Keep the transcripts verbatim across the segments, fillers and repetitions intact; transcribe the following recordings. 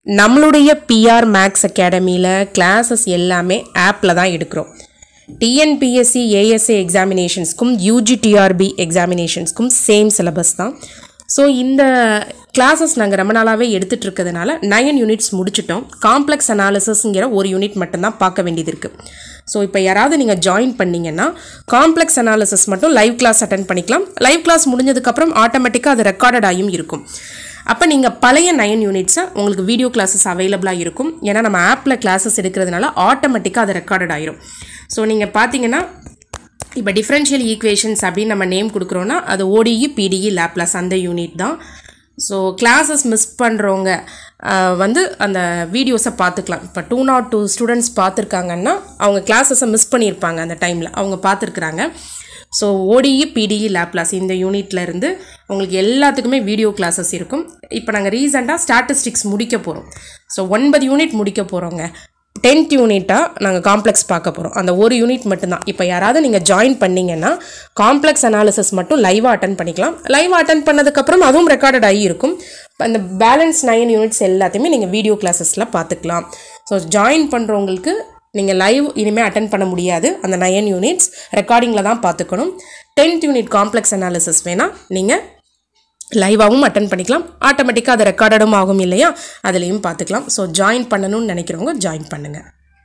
நம்மளுடைய P R Maths Academy-ல classes எல்லாமே app-ல தான் எடுக்கிறோம். T N P S C A S I examinations-க்கும் U G T R B examinations-க்கும் same syllabus தான். So இந்த classes நாங்கள் ரொம்ப நாளாவே எடுத்துட்டு இருக்கிறதுனால nine units முடிச்சிட்டோம். Complex analysis-ங்கிற ஒரு யூனிட் மட்டும்தான் பார்க்க வேண்டியது இருக்கு. ஸோ இப்போ யாராவது நீங்கள் ஜாயின் பண்ணிங்கன்னா காம்ப்ளெக்ஸ் அனாலிசிஸ் மட்டும் லைவ் கிளாஸ் அட்டென்ட் பண்ணிக்கலாம். லைவ் கிளாஸ் முடிஞ்சதுக்கப்புறம் ஆட்டோமேட்டிக்காக அது ரெக்கார்டட் ஆகியும் இருக்கும். அப்போ நீங்கள் பழைய நைன் யூனிட்ஸை உங்களுக்கு வீடியோ கிளாஸஸ் அவைலபிளாக இருக்கும். ஏன்னா நம்ம ஆப்பில் கிளாஸஸ் எடுக்கிறதுனால ஆட்டோமேட்டிக்காக அது ரெக்கார்டட் ஆகிரும். ஸோ நீங்கள் பார்த்தீங்கன்னா இப்போ டிஃப்ரென்ஷியல் ஈக்குவேஷன்ஸ் அப்படின்னு நம்ம நேம் கொடுக்குறோன்னா அது O D E P D E Laplace அந்த யூனிட் தான். ஸோ கிளாஸஸ் மிஸ் பண்ணுறவங்க வந்து அந்த வீடியோஸை பார்த்துக்கலாம். இப்போ டூ நாட் டூ ஸ்டூடெண்ட்ஸ் பார்த்துருக்காங்கன்னா அவங்க கிளாஸஸை மிஸ் பண்ணியிருப்பாங்க அந்த டைமில், அவங்க பார்த்துருக்குறாங்க. So O D E P D E Laplace இந்த யூனிட்ல இருந்து உங்களுக்கு எல்லாத்துக்குமே வீடியோ கிளாஸஸ் இருக்கும். இப்போ நாங்கள் ரீசெண்டாக ஸ்டாட்டிஸ்டிக்ஸ் முடிக்க போகிறோம். ஸோ ஒன்பது யூனிட் முடிக்க போகிறோங்க. டென்த் யூனிட்டாக நாங்கள் காம்ப்ளெக்ஸ் பார்க்க போகிறோம். அந்த ஒரு யூனிட் மட்டும்தான். இப்போ யாராவது நீங்கள் ஜாயின் பண்ணிங்கன்னா காம்ப்ளெக்ஸ் அனாலிசிஸ் மட்டும் லைவாக அட்டன் பண்ணிக்கலாம். லைவாக அட்டன் பண்ணதுக்கப்புறம் அதுவும் ரெக்கார்டட் ஆகி இருக்கும். அந்த பேலன்ஸ் நைன் யூனிட்ஸ் எல்லாத்தையுமே நீங்கள் வீடியோ கிளாஸஸில் பார்த்துக்கலாம். ஸோ ஜாயின் பண்ணுறவங்களுக்கு நீங்கள் லைவ் இனிமேல் அட்டன் பண்ண முடியாது. அந்த நைன் யூனிட்ஸ் ரெக்கார்டிங்கில் தான் பார்த்துக்கணும். டென்த் யூனிட் காம்ப்ளெக்ஸ் அனாலிசிஸ் வேணால் நீங்கள் லைவாகவும் அட்டன் பண்ணிக்கலாம். ஆட்டோமேட்டிக்காக அது ரெக்கார்டடும் ஆகும் இல்லையா, அதுலேயும் பார்த்துக்கலாம். ஸோ ஜாயின் பண்ணணும்னு நினைக்கிறவங்க ஜாயின் பண்ணுங்கள்.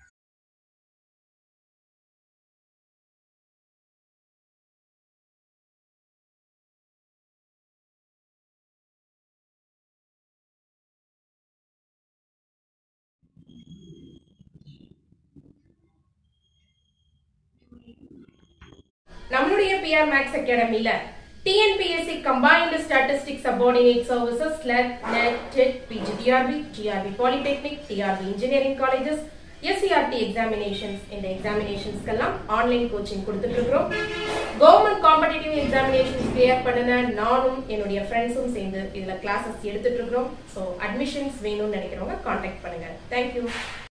நம்மளுடைய P R Maths Academy-ல T N P S C Combined Statistics Subordinate Services, S L E T, N E T, T E T, P G T R B, G R B Polytechnic, T R B Engineering Colleges, S C R T examinations இந்த examinationsக்கெல்லாம் online coaching கொடுத்துட்டு இருக்கிறோம். Government competitive examinations clear பண்ணுன நானும் என்னுடைய ஃப்ரெண்ட்ஸும் சேர்ந்து இதுல classes எடுத்துட்டு இருக்கிறோம். ஸோ அட்மிஷன்ஸ் வேணும்னு நினைக்கிறவங்க கான்டாக்ட் பண்ணுங்க. தேங்க்யூ.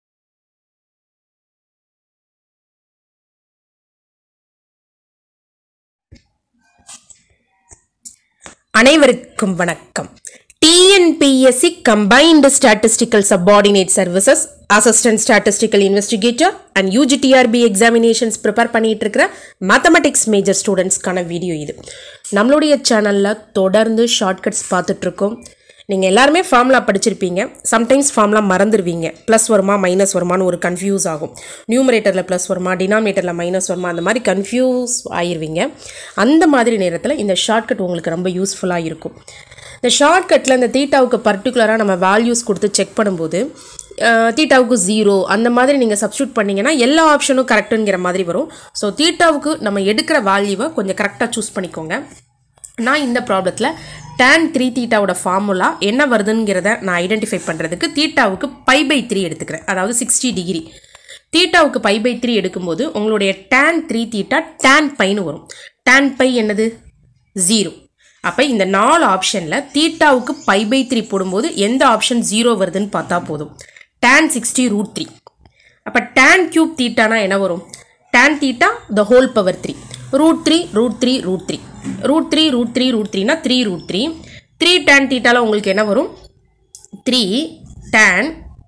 அனைவருக்கும் வணக்கம். T N P S C Combined Statistical Subordinate Services, Assistant Statistical Investigator and U G T R B examinations prepare பண்ணிட்டு இருக்கிற மேத்தமெட்டிக்ஸ் மேஜர் ஸ்டூடெண்ட்ஸ்க்கான வீடியோ இது. நம்மளுடைய சேனலில் தொடர்ந்து ஷார்ட்கட்ஸ் பார்த்துட்டு இருக்கோம். நீங்கள் எல்லாருமே ஃபார்முலா படிச்சிருப்பீங்க. சம்டைம்ஸ் ஃபார்முலா மறந்துடுவீங்க. ப்ளஸ் வருமா மைனஸ் வருமானு ஒரு கன்ஃபியூஸ் ஆகும். நியூமரேட்டரில் ப்ளஸ் வருமா டினாமினேட்டரில் மைனஸ் வருமா அந்த மாதிரி கன்ஃபியூஸ் ஆயிடுவீங்க. அந்த மாதிரி நேரத்தில் இந்த ஷார்ட்கட் உங்களுக்கு ரொம்ப யூஸ்ஃபுல்லாக இருக்கும். இந்த ஷார்ட்கட்டில் இந்த தீட்டாவுக்கு பர்டிகுலராக நம்ம வேல்யூஸ் கொடுத்து செக் பண்ணும்போது தீட்டாவுக்கு ஜீரோ அந்த மாதிரி நீங்கள் சப்ஸ்டியூட் பண்ணிங்கன்னா எல்லா ஆப்ஷனும் கரெக்டுங்கிற மாதிரி வரும். ஸோ தீட்டாவுக்கு நம்ம எடுக்கிற வேல்யூவை கொஞ்சம் கரெக்டாக சூஸ் பண்ணிக்கோங்க. நான் இந்த ப்ராப்ளத்தில் tan த்ரீ தீட்டாவோட ஃபார்முலா என்ன வருதுங்கிறத நான் ஐடென்டிஃபை பண்ணுறதுக்கு தீட்டாவுக்கு பை பை த்ரீ எடுத்துக்கிறேன். அதாவது சிக்ஸ்டி டிகிரி. தீட்டாவுக்கு பை பை த்ரீ எடுக்கும்போது உங்களுடைய tan த்ரீ தீட்டா tan பைன்னு வரும். tan பை என்னது ஜீரோ. அப்போ இந்த நாலு ஆப்ஷனில் தீட்டாவுக்கு பை பை த்ரீ போடும்போது எந்த ஆப்ஷன் ஜீரோ வருதுன்னு பார்த்தா போதும். tan sixty root three. அப்போ tan கியூப் தீட்டானா என்ன வரும்? tan theta the whole power three. Root three root three root three root three root three root three three root three. Three tan தீட்டாவில் உங்களுக்கு என்ன வரும்? Three tan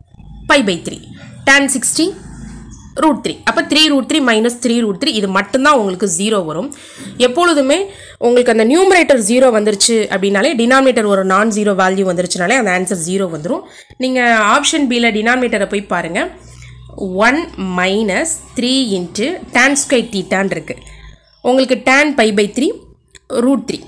pi by three. tan sixty root three. அப்போ three root three minus three root three இது மட்டும்தான் உங்களுக்கு zero வரும். எப்பொழுதுமே உங்களுக்கு அந்த நியூமரேட்டர் ஜீரோ வந்துருச்சு அப்படின்னாலே டினாமினேட்டர் ஒரு நான் ஜீரோ வேல்யூ வந்துருச்சுனாலே அந்த ஆன்சர் ஜீரோ வந்துடும். நீங்கள் ஆப்ஷன் பியில் டினாமினேட்டரை போய் பாருங்கள். One minus three into tan square தீட்டான் இருக்குது. உங்களுக்கு tan pi by three root three.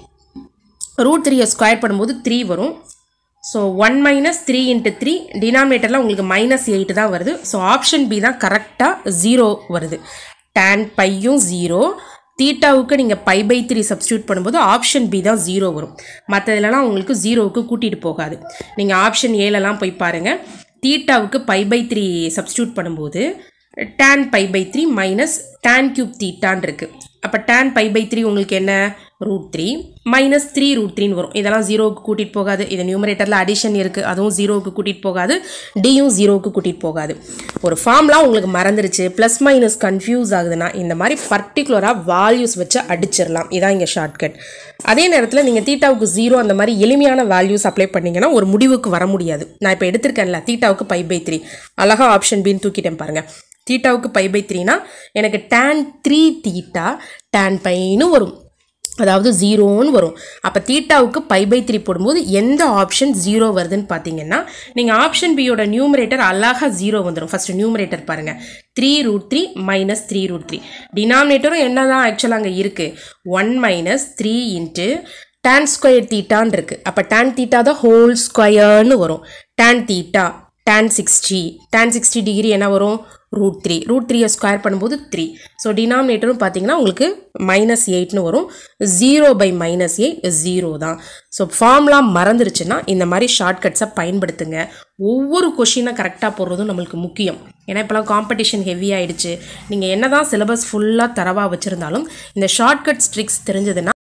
Root த்ரீயை ஸ்கொயர் பண்ணும்போது த்ரீ வரும். So one minus three into three டினாமினேட்டரில் உங்களுக்கு மைனஸ் எயிட் தான் வருது. ஸோ ஆப்ஷன் பி தான் கரெக்டாக ஜீரோ வருது. tan பையும் zero. தீட்டாவுக்கு நீங்கள் பை பை த்ரீ சப்ஸ்டியூட் பண்ணும்போது ஆப்ஷன் பி தான் ஜீரோ வரும். மற்றதுலலாம் உங்களுக்கு ஜீரோவுக்கு கூட்டிகிட்டு போகாது. நீங்கள் ஆப்ஷன் ஏலலாம் போய் பாருங்கள். தீட்டாவுக்கு பை பை த்ரீ சப்ஸ்டியூட் பண்ணும்போது tan pi by three minus tan cube தீட்டான் இருக்குது. அப்போ tan பை பை த்ரீ உங்களுக்கு என்ன? Root three minus three root த்ரீன்னு வரும். இதெல்லாம் ஜீரோவுக்கு கூட்டிகிட்டு போகாது. இது நியூமரேட்டரில் அடிஷன் இருக்குது, அதுவும் ஜீரோவுக்கு கூட்டிகிட்டு போகாது. டியும் ஜீரோவுக்கு கூட்டிகிட்டு போகாது. ஒரு ஃபார்ம்லாம் உங்களுக்கு மறந்துருச்சு, ப்ளஸ் மைனஸ் கன்ஃபியூஸ் ஆகுதுன்னா இந்த மாதிரி பர்டிகுலராக வேல்யூஸ் வச்சு அடிச்சிடலாம். இதான் இங்கே ஷார்ட்கட். அதே நேரத்தில் நீங்கள் தீட்டாவுக்கு ஜீரோ அந்த மாதிரி எளிமையான வேல்யூஸ் அப்ளை பண்ணிங்கன்னா ஒரு முடிவுக்கு வர முடியாது. நான் இப்போ எடுத்திருக்கேன்ல தீட்டாவுக்கு பை பை த்ரீ, அழகாக ஆப்ஷன் பின்னு தூக்கிட்டேன் பாருங்கள். தீட்டாவுக்கு பை பை த்ரீனா எனக்கு டேன் த்ரீ தீட்டா டேன் பைன்னு வரும், அதாவது ஜீரோன்னு வரும். அப்போ தீட்டாவுக்கு பை பை த்ரீ போடும்போது எந்த ஆப்ஷன் ஜீரோ வருதுன்னு பார்த்தீங்கன்னா நீங்கள் ஆப்ஷன் பியோட நியூமரேட்டர் அழகாக ஜீரோ வந்துடும். ஃபஸ்ட்டு நியூமரேட்டர் பாருங்கள், three root three minus three root three. டினாமினேட்டரும் என்ன தான் ஆக்சுவலாக அங்கே இருக்குது, one minus three into tan square தீட்டான்னு இருக்குது. அப்போ டேன் தீட்டா தான் ஹோல் ஸ்கொயர்னு வரும். Tan theta tan sixty, tan sixty degree என்ன வரும், ரூட் த்ரீ. ரூட் த்ரீயை ஸ்கொயர் பண்ணும்போது த்ரீ. ஸோ டினாமினேட்டரும் பார்த்தீங்கன்னா உங்களுக்கு மைனஸ் எயிட்னு வரும். Zero by minus eight zero தான். ஸோ ஃபார்ம்லாம் மறந்துருச்சுன்னா இந்த மாதிரி ஷார்ட்கட்ஸை பயன்படுத்துங்க. ஒவ்வொரு கொஷினை கரெக்டாக போடுறதும் நம்மளுக்கு முக்கியம். ஏன்னா இப்போலாம் காம்படிஷன் ஹெவி ஆகிடுச்சு. நீங்கள் என்ன தான் சிலபஸ் ஃபுல்லாக தரவாக வச்சுருந்தாலும் இந்த ஷார்ட்கட்ஸ் ட்ரிக்ஸ் தெரிஞ்சதுன்னா